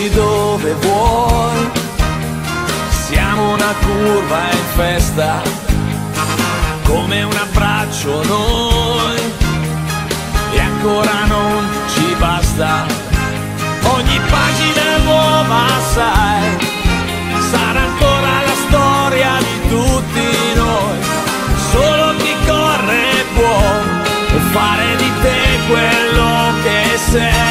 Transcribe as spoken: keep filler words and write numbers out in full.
porti dove vuoi. Siamo una curva in festa, come un abbraccio noi, e ancora non ci basta. Ogni pagina nuova, sai, sarà ancora la storia di tutti noi. Solo chi corre può fare di te quello che sei.